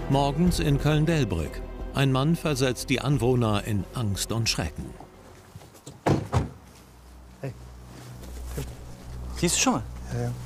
Morgens in Köln-Delbrück. Ein Mann versetzt die Anwohner in Angst und Schrecken. Hey. Siehst du schon mal? Ja, ja.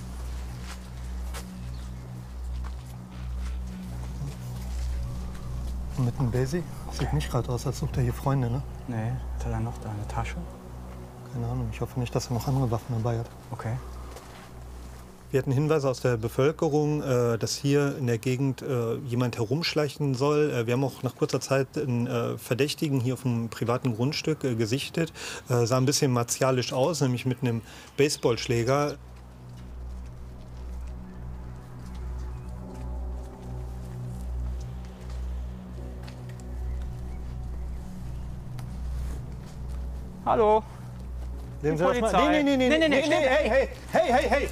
Und mit dem Basie? Sieht nicht gerade aus, als sucht er hier Freunde, ne? Nee, hat er dann noch da eine Tasche? Keine Ahnung, ich hoffe nicht, dass er noch andere Waffen dabei hat. Okay. Wir hatten Hinweise aus der Bevölkerung, dass hier in der Gegend jemand herumschleichen soll. Wir haben auch nach kurzer Zeit einen Verdächtigen hier auf einem privaten Grundstück gesichtet. Sah ein bisschen martialisch aus, nämlich mit einem Baseballschläger. Hallo? Sehen Sie Polizei. das mal? Nee, hey!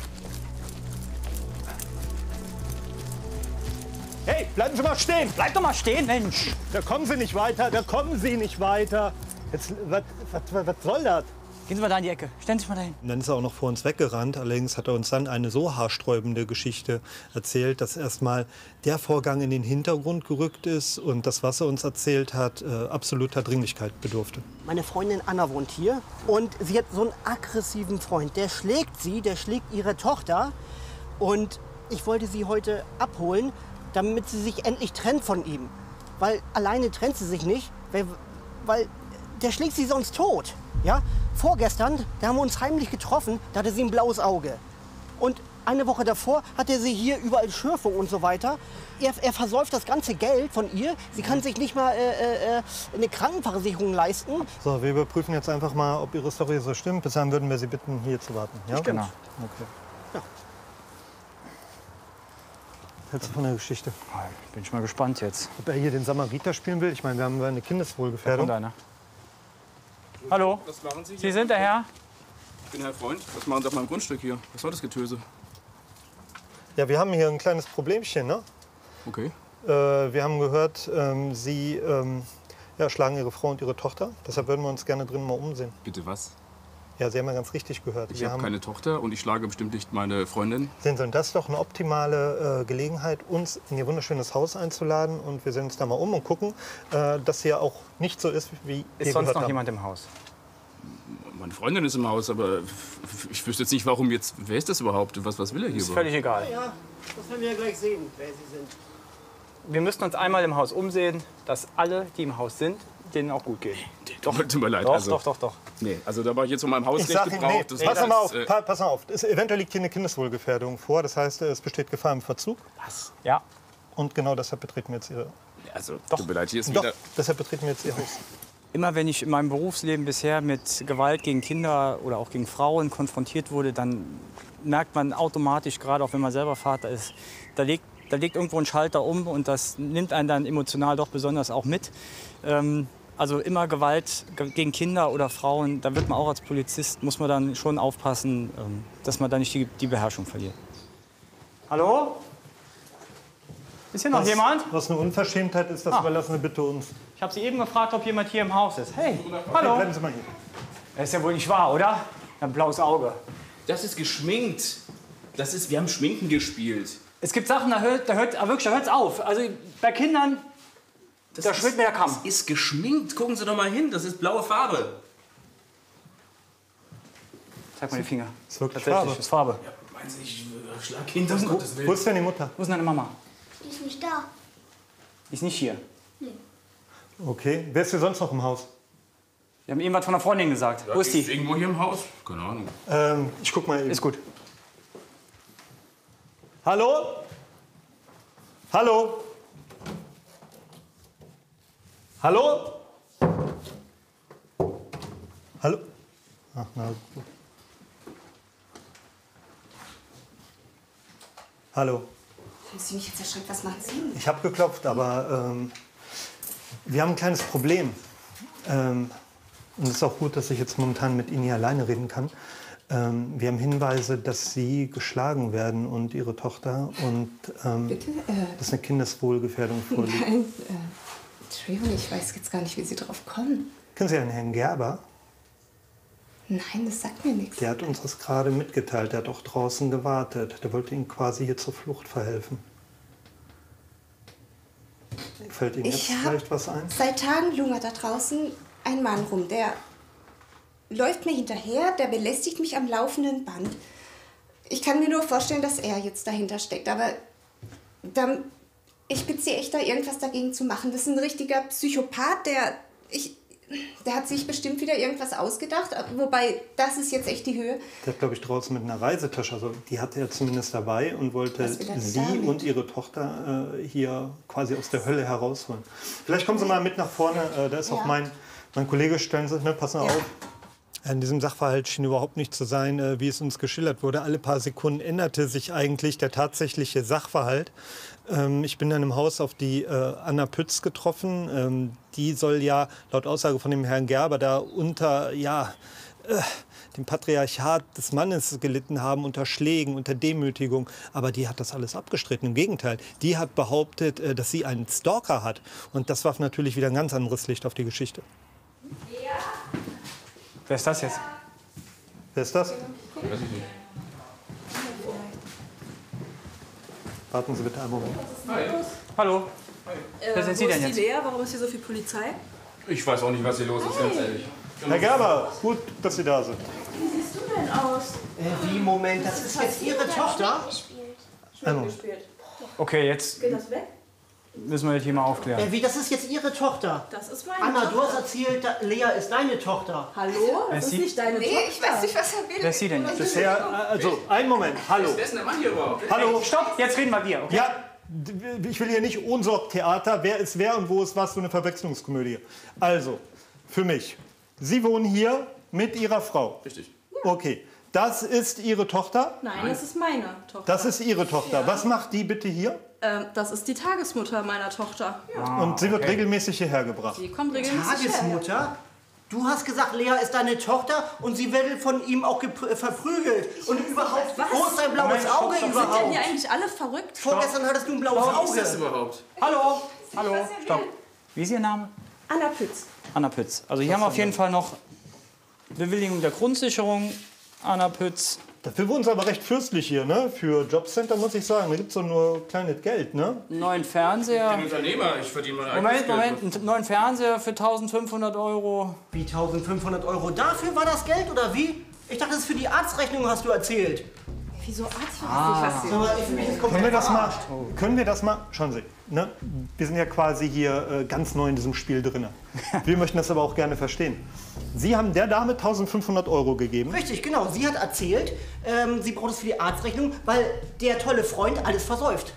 Hey, bleiben Sie mal stehen! Bleib doch mal stehen, Mensch! Da kommen Sie nicht weiter, da kommen Sie nicht weiter. Jetzt, was soll das? Gehen Sie mal da in die Ecke. Stellen Sie sich mal dahin. Und dann ist er auch noch vor uns weggerannt. Allerdings hat er uns dann eine so haarsträubende Geschichte erzählt, dass erstmal der Vorgang in den Hintergrund gerückt ist und das, was er uns erzählt hat, absoluter Dringlichkeit bedurfte. Meine Freundin Anna wohnt hier und sie hat so einen aggressiven Freund. Der schlägt sie, der schlägt ihre Tochter. Und ich wollte sie heute abholen, damit sie sich endlich trennt von ihm. Weil alleine trennt sie sich nicht, weil der schlägt sie sonst tot. Ja? Vorgestern, da haben wir uns heimlich getroffen, da hatte sie ein blaues Auge. Und eine Woche davor hat er sie hier überall Schürfung und so weiter. Er versäuft das ganze Geld von ihr. Sie kann sich nicht mal eine Krankenversicherung leisten. So, wir überprüfen jetzt einfach mal, ob Ihre Story so stimmt. Bis dahin würden wir Sie bitten, hier zu warten. Ja? Genau. Okay. Ja. Was hältst du von der Geschichte? Bin ich mal gespannt jetzt. Ob er hier den Samariter spielen will? Ich meine, wir haben eine Da Kindeswohlgefährdung. kommt einer. Hallo? Was machen Sie hier? Sie sind der Herr? Ich bin Herr Freund. Was machen Sie auf meinem Grundstück hier? Was soll das Getöse? Ja, wir haben hier ein kleines Problemchen, ne? Okay. Wir haben gehört, Sie schlagen Ihre Frau und Ihre Tochter. Deshalb würden wir uns gerne drin mal umsehen. Bitte was? Ja, Sie haben ja ganz richtig gehört. Ich habe keine Tochter und ich schlage bestimmt nicht meine Freundin. Sehen Sie, und das ist doch eine optimale Gelegenheit, uns in Ihr wunderschönes Haus einzuladen. Und wir sehen uns da mal um und gucken, dass hier auch nicht so ist, wie wir Ist sonst gehört noch haben. jemand im Haus? Meine Freundin ist im Haus, aber ich wüsste jetzt nicht, warum jetzt. Wer ist das überhaupt? Was will er hier Ist überhaupt? völlig egal. Ja, das werden wir ja gleich sehen, wer sie sind. Wir müssten uns einmal im Haus umsehen, dass alle, die im Haus sind, denen auch gut geht. Doch, tut mir leid. Doch, doch. Nee, also da war ich jetzt von meinem Haus Ich nicht sag Ihnen, gebraucht. nee, Das pass war mal auf, das, pass mal auf. Eventuell liegt hier eine Kindeswohlgefährdung vor. Das heißt, es besteht Gefahr im Verzug. Was? Ja. Und genau deshalb betreten wir jetzt Ihre... Also, tut mir leid, hier ist Doch, wieder. deshalb betreten wir jetzt Ihr Haus. Immer wenn ich in meinem Berufsleben bisher mit Gewalt gegen Kinder oder auch gegen Frauen konfrontiert wurde, dann merkt man automatisch, gerade auch wenn man selber Vater ist, da legt irgendwo ein Schalter um und das nimmt einen dann emotional doch besonders auch mit. Also immer Gewalt gegen Kinder oder Frauen, da wird man auch als Polizist, muss man dann schon aufpassen, dass man da nicht die Beherrschung verliert. Hallo? Ist hier noch jemand? Was eine Unverschämtheit ist, das überlassen wir bitte uns. Ich habe Sie eben gefragt, ob jemand hier im Haus ist. Hey, Okay, hallo? bleiben Sie mal hier. Das ist ja wohl nicht wahr, oder? Ein blaues Auge. Das ist geschminkt. Wir haben Schminken gespielt. Es gibt Sachen, da hört's auf. Also bei Kindern, da schwillt mir der Kamm. Das ist geschminkt. Gucken Sie doch mal hin. Das ist blaue Farbe. Zeig mal die Finger. Das ist wirklich Tatsächlich, Farbe. das ist Farbe. Meinen Sie, ich schlag Kinder, um Gottes Willen. Wo ist denn die Mutter? Wo ist denn deine Mama? Die ist nicht da. Die ist nicht hier. Okay. Wer ist hier sonst noch im Haus? Wir haben eben was von einer Freundin gesagt. Wo ist die? Irgendwo hier im Haus? Keine Ahnung. Ich guck mal eben. Ist gut. Hallo? Hallo? Hallo? Hallo? Ach, na gut. Hallo? Haben Sie mich jetzt erschreckt? Was machen Sie? Ich habe geklopft, aber wir haben ein kleines Problem. Und es ist auch gut, dass ich jetzt momentan mit Ihnen hier alleine reden kann. Wir haben Hinweise, dass Sie geschlagen werden und Ihre Tochter und Bitte? dass eine Kindeswohlgefährdung vorliegt. Nein, Entschuldigung, ich weiß jetzt gar nicht, wie Sie drauf kommen. Kennen Sie einen Herrn Gerber? Nein, das sagt mir nichts. Der hat uns das gerade mitgeteilt. Der hat auch draußen gewartet. Der wollte Ihnen quasi hier zur Flucht verhelfen. Fällt Ihnen jetzt vielleicht was ein? Seit Tagen lungert da draußen ein Mann rum, der läuft mir hinterher, der belästigt mich am laufenden Band. Ich kann mir nur vorstellen, dass er jetzt dahinter steckt, aber ich bitte Sie echt, da irgendwas dagegen zu machen. Das ist ein richtiger Psychopath, der hat sich bestimmt wieder irgendwas ausgedacht, wobei das ist jetzt echt die Höhe. Der hat, glaube ich, draußen mit einer Reisetasche, also die hatte er zumindest dabei und wollte Sie und Ihre Tochter hier quasi aus der Hölle herausholen. Vielleicht kommen Sie mal mit nach vorne, da ist auch mein Kollege, stellen Sie, ne, passen auf. In diesem Sachverhalt schien überhaupt nicht zu sein, wie es uns geschildert wurde. Alle paar Sekunden änderte sich eigentlich der tatsächliche Sachverhalt. Ich bin dann im Haus auf die Anna Pütz getroffen. Die soll ja laut Aussage von dem Herrn Gerber da unter dem Patriarchat des Mannes gelitten haben, unter Schlägen, unter Demütigung. Aber die hat das alles abgestritten. Im Gegenteil, die hat behauptet, dass sie einen Stalker hat. Und das warf natürlich wieder ein ganz anderes Licht auf die Geschichte. Wer ist das jetzt? Wer ist das? Weiß ich nicht. Warten Sie bitte einen Moment. Hi. Hallo. Wer sind Sie denn Wo ist jetzt? die Lea? Warum ist hier so viel Polizei? Ich weiß auch nicht, was hier los ist, ganz ehrlich. Herr Gerber, gut, dass Sie da sind. Wie siehst du denn aus? Wie, Moment, das ist jetzt Ihre Tochter? Einmal. Okay, jetzt Geht das weg? müssen wir das hier mal aufklären. Wie, das ist jetzt Ihre Tochter? Das ist meine Anna, Tochter. du hast erzählt, Lea ist deine Tochter. Hallo? Das ist Sie- nicht deine Nee, Tochter. ich weiß nicht, was er will. Wer ist sie denn jetzt? Bisher, also, einen Moment, hallo. Wer ist denn der Mann hier überhaupt? Hallo, Stopp, jetzt reden wir dir. Okay? Ja, ich will hier nicht Ohnsorg-Theater, wer ist wer und wo ist was, so eine Verwechslungskomödie. Also, für mich, Sie wohnen hier mit Ihrer Frau. Richtig. Okay, das ist Ihre Tochter? Nein, das ist meine Tochter. Das ist Ihre Tochter. Ja. Was macht die bitte hier? Das ist die Tagesmutter meiner Tochter. Ja. Und sie wird regelmäßig hierher gebracht. Die kommt regelmäßig her. Tagesmutter? Du hast gesagt, Lea ist deine Tochter und sie wird von ihm auch verprügelt. Und überhaupt, Was? wo ist dein blaues Moment, Auge stopp, Sind denn überhaupt? hier eigentlich alle verrückt? Vorgestern hattest du ein blaues Was ist das Auge. überhaupt? Hallo. Hallo. Stopp. Wie ist Ihr Name? Anna Pütz. Anna Pütz. Also hier haben wir auf jeden Fall noch Bewilligung der Grundsicherung. Anna Pütz. Dafür wohnen sie aber recht fürstlich hier, ne? Für Jobcenter muss ich sagen, da gibt es doch nur kleines Geld, ne? Einen neuen Ich Fernseher. bin Unternehmer, ich verdiene mein eigenes Moment, Geld. einen neuen Fernseher für 1.500 €. Wie 1.500 €? Dafür war das Geld oder wie? Ich dachte, das ist für die Arztrechnung, hast du erzählt. Wieso Arzt? Ich weiß nicht, was Aber ich bin jetzt komplett Können wir das mal, schauen Sie, ne? Wir sind ja quasi hier ganz neu in diesem Spiel drin. Wir möchten das aber auch gerne verstehen. Sie haben der Dame 1.500 € gegeben. Richtig, genau. Sie hat erzählt, sie braucht es für die Arztrechnung, weil der tolle Freund alles versäuft.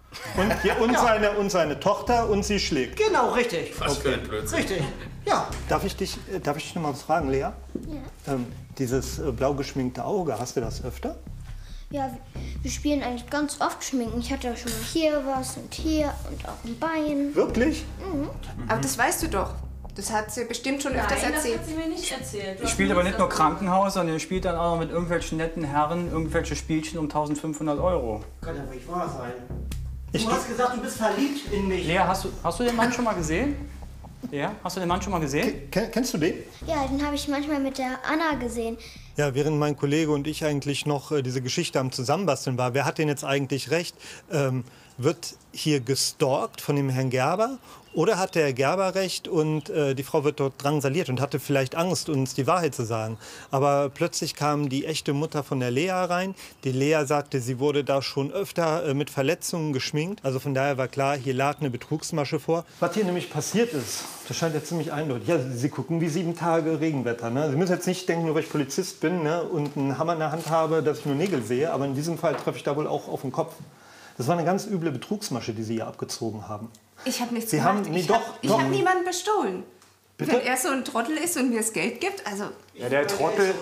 Und seine Tochter und sie schlägt. Genau, richtig. Was für ein Blödsinn. Richtig. Ja. Darf ich dich noch mal was fragen, Lea? Ja. Dieses blau geschminkte Auge, hast du das öfter? Ja, wir spielen eigentlich ganz oft Schminken. Ich hatte ja schon mal hier was und hier und auf dem Bein. Wirklich? Aber das weißt du doch. Das hat sie bestimmt schon öfters Nein, das erzählt. hat sie mir nicht erzählt. Die spielt aber nicht nur Krankenhaus, sondern die spielt dann auch noch mit irgendwelchen netten Herren irgendwelche Spielchen um 1.500 €. Kann ja nicht wahr sein. Ich- Du hast gesagt, du bist verliebt in mich. Lea, hast du den Mann schon mal gesehen? Lea, hast du den Mann schon mal gesehen? Kennst du den? Ja, den habe ich manchmal mit der Anna gesehen. Ja, während mein Kollege und ich eigentlich noch diese Geschichte am Zusammenbasteln war, wer hat denn jetzt eigentlich recht? Wird hier gestalkt von dem Herrn Gerber oder hat der Herr Gerber recht und die Frau wird dort drangsaliert und hatte vielleicht Angst, uns die Wahrheit zu sagen? Aber plötzlich kam die echte Mutter von der Lea rein. Die Lea sagte, sie wurde da schon öfter mit Verletzungen geschminkt. Also von daher war klar, hier lag eine Betrugsmasche vor. Was hier nämlich passiert ist, das scheint ja ziemlich eindeutig. Ja, Sie gucken wie 7 Tage Regenwetter. Ne? Sie müssen jetzt nicht denken, nur weil ich Polizist bin, ne, und einen Hammer in der Hand habe, dass ich nur Nägel sehe. Aber in diesem Fall treffe ich da wohl auch auf den Kopf. Das war eine ganz üble Betrugsmasche, die Sie hier abgezogen haben. Ich habe nichts Sie gemacht. haben- nee, ich doch, habe doch. hab niemanden bestohlen. Bitte? Wenn er so ein Trottel ist und mir das Geld gibt, also Ja, der Trottel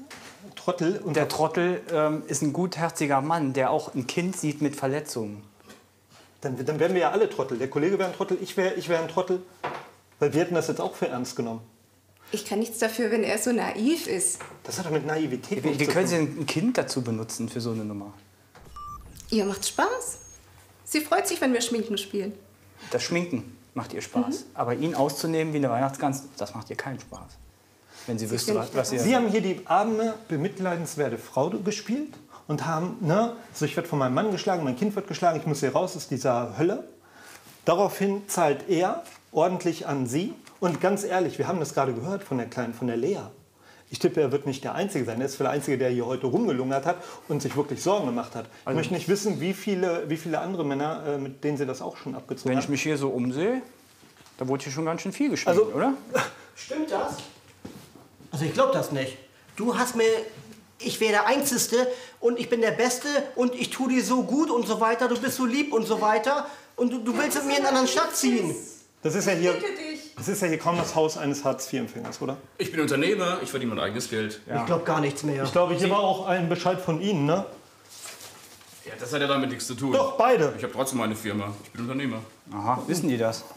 ist ein gutherziger Mann, der auch ein Kind sieht mit Verletzungen. Dann wären wir ja alle Trottel. Der Kollege wäre ein Trottel, ich wär ein Trottel. Weil wir hätten das jetzt auch für ernst genommen. ich kann nichts dafür, wenn er so naiv ist. Das hat doch mit Naivität Wie nichts zu können Sie tun. ein Kind dazu benutzen für so eine Nummer? Ihr macht Spaß. Sie freut sich, wenn wir Schminken spielen. Das Schminken macht ihr Spaß. Aber ihn auszunehmen wie eine Weihnachtsgans, das macht ihr keinen Spaß. Wenn Sie wüsste, was ihr... Sie haben hier die arme, bemitleidenswerte Frau gespielt und haben, ne, so ich werde von meinem Mann geschlagen, mein Kind wird geschlagen, ich muss hier raus aus dieser Hölle. Daraufhin zahlt er ordentlich an sie. Und ganz ehrlich, wir haben das gerade gehört von der Kleinen, von der Lea. Ich tippe, er wird nicht der Einzige sein. Er ist der Einzige, der hier heute rumgelungert hat und sich wirklich Sorgen gemacht hat. Ich möchte nicht wissen, wie viele andere Männer, mit denen sie das auch schon abgezogen haben. Wenn ich mich hier so umsehe, da wurde hier schon ganz schön viel geschminkt, oder? Stimmt das? Also ich glaube das nicht. Du hast mir, ich wäre der Einzige und ich bin der Beste und ich tue dir so gut und so weiter, du bist so lieb und so weiter und du willst mit mir in eine andere Stadt ziehen. Das ist ja hier kaum das Haus eines Hartz-IV-Empfängers, oder? Ich bin Unternehmer, ich verdiene mein eigenes Geld. Ja. Ich glaube gar nichts mehr. Ich glaube, hier war auch ein Bescheid von Ihnen, ne? Ja, das hat ja damit nichts zu tun. Doch, beide. Ich habe trotzdem eine Firma. Ich bin Unternehmer. Aha, wissen die das?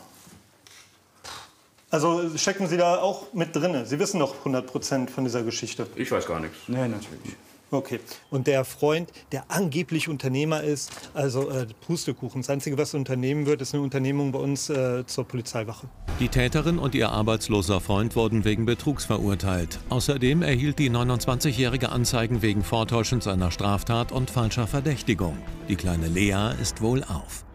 Also stecken Sie da auch mit drin? Sie wissen doch 100% von dieser Geschichte. Ich weiß gar nichts. Nee, natürlich. Okay. Und der Freund, der angeblich Unternehmer ist, also Pustekuchen. Das Einzige, was unternehmen wird, ist eine Unternehmung bei uns zur Polizeiwache. Die Täterin und ihr arbeitsloser Freund wurden wegen Betrugs verurteilt. Außerdem erhielt die 29-jährige Anzeigen wegen Vortäuschens einer Straftat und falscher Verdächtigung. Die kleine Lea ist wohlauf.